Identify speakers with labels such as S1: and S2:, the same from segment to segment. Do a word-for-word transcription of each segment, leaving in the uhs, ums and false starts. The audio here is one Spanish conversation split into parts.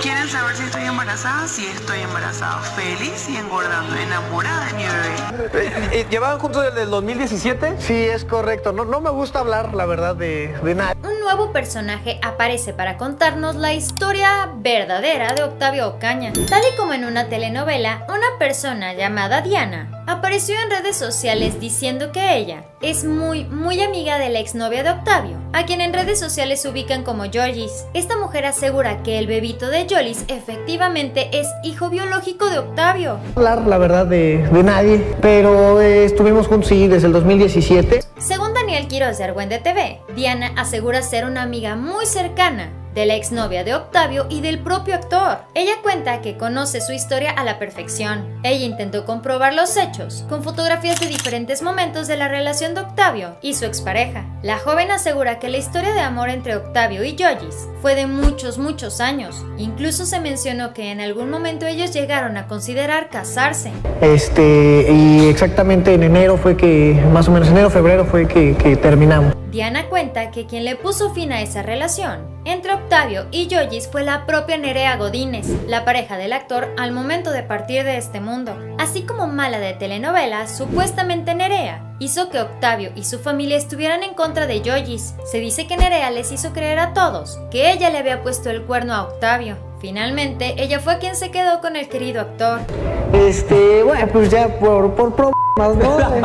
S1: ¿Quieren saber si estoy embarazada? Sí, estoy embarazada, feliz y engordando, enamorada de mi bebé.
S2: Eh, eh, ¿Llevaban juntos desde el dos mil diecisiete?
S3: Sí, es correcto. No, no me gusta hablar, la verdad, de, de nada.
S4: Un nuevo personaje aparece para contarnos la historia verdadera de Octavio Ocaña. Tal y como en una telenovela, una persona llamada Diana apareció en redes sociales diciendo que ella es muy, muy amiga de la exnovia de Octavio, a quien en redes sociales se ubican como Yolis. Esta mujer asegura que el bebito de Yolis efectivamente es hijo biológico de Octavio.
S3: Hablar, la verdad, de, de nadie, pero eh, estuvimos juntos, sí, desde el dos mil diecisiete.
S4: Según Daniel Quiroz de Argüende T V, Diana asegura ser una amiga muy cercana de la exnovia de Octavio y del propio actor. Ella cuenta que conoce su historia a la perfección. Ella intentó comprobar los hechos con fotografías de diferentes momentos de la relación de Octavio y su expareja. La joven asegura que la historia de amor entre Octavio y Yolis fue de muchos, muchos años. Incluso se mencionó que en algún momento ellos llegaron a considerar casarse.
S3: Este, y exactamente en enero fue que, más o menos enero, febrero fue que, que terminamos.
S4: Diana cuenta que quien le puso fin a esa relación entre Octavio y Yolis fue la propia Nerea Godínez, la pareja del actor al momento de partir de este mundo. Así como mala de telenovelas, supuestamente Nerea hizo que Octavio y su familia estuvieran en contra de Yolis. Se dice que Nerea les hizo creer a todos que ella le había puesto el cuerno a Octavio. Finalmente, ella fue quien se quedó con el querido actor.
S3: Este, bueno, pues ya por, por problemas,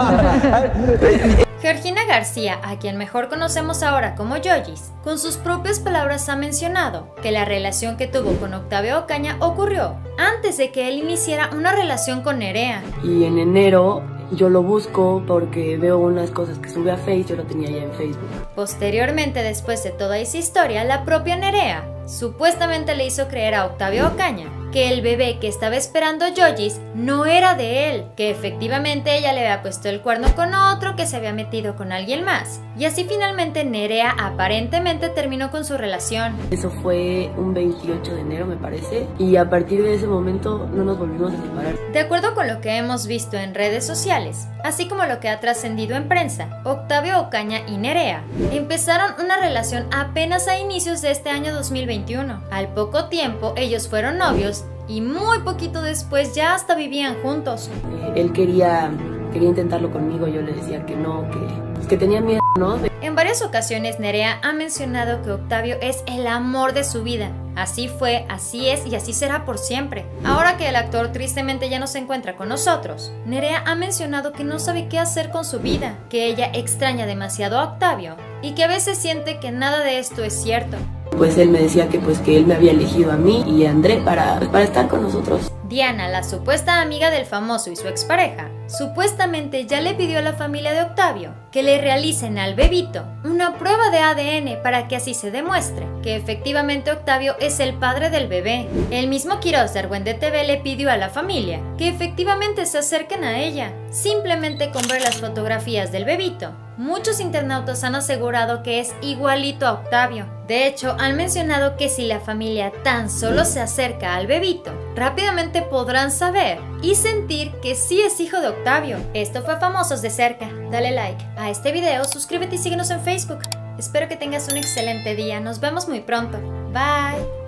S3: ¿no?
S4: Georgina García, a quien mejor conocemos ahora como Yolis, con sus propias palabras ha mencionado que la relación que tuvo con Octavio Ocaña ocurrió antes de que él iniciara una relación con Nerea.
S5: Y en enero yo lo busco porque veo unas cosas que sube a Facebook, yo lo tenía ya en Facebook.
S4: Posteriormente, después de toda esa historia, la propia Nerea supuestamente le hizo creer a Octavio Ocaña que el bebé que estaba esperando Yolis no era de él, que efectivamente ella le había puesto el cuerno con otro, que se había metido con alguien más. Y así finalmente Nerea aparentemente terminó con su relación.
S5: Eso fue un veintiocho de enero, me parece, y a partir de ese momento no nos volvimos a separar.
S4: De acuerdo con lo que hemos visto en redes sociales, así como lo que ha trascendido en prensa, Octavio Ocaña y Nerea empezaron una relación apenas a inicios de este año dos mil veintiuno. Al poco tiempo ellos fueron novios y muy poquito después ya hasta vivían juntos.
S5: Eh, él quería, quería intentarlo conmigo, yo le decía que no, que, pues, que tenía miedo, ¿no? De...
S4: En varias ocasiones Nerea ha mencionado que Octavio es el amor de su vida. Así fue, así es y así será por siempre. Ahora que el actor tristemente ya no se encuentra con nosotros, Nerea ha mencionado que no sabe qué hacer con su vida, que ella extraña demasiado a Octavio y que a veces siente que nada de esto es cierto.
S5: Pues él me decía que pues que él me había elegido a mí y a André para, para estar con nosotros.
S4: Diana, la supuesta amiga del famoso y su expareja, supuestamente ya le pidió a la familia de Octavio que le realicen al bebito una prueba de A D N para que así se demuestre que efectivamente Octavio es el padre del bebé. El mismo Quiroz de Argüende T V le pidió a la familia que efectivamente se acerquen a ella. Simplemente con ver las fotografías del bebito, muchos internautas han asegurado que es igualito a Octavio. De hecho, han mencionado que si la familia tan solo se acerca al bebito, rápidamente podrán saber y sentir que sí es hijo de Octavio. Esto fue Famosos de Cerca. Dale like a este video, suscríbete y síguenos en Facebook. Espero que tengas un excelente día. Nos vemos muy pronto. Bye.